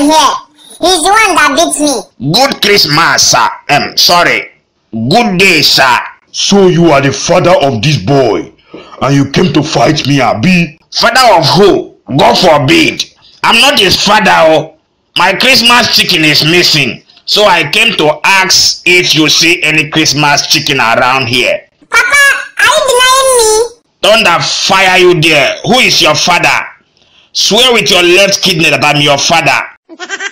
here. He's the one that beats me. Good Christmas, sir. Sorry. Good day, sir. So you are the father of this boy, and you came to fight me, Abi? Father of who? God forbid. I'm not his father. Oh. My Christmas chicken is missing. So I came to ask if you see any Christmas chicken around here. Papa, are you denying me? Thunder fire you there. Who is your father? Swear with your left kidney that I'm your father.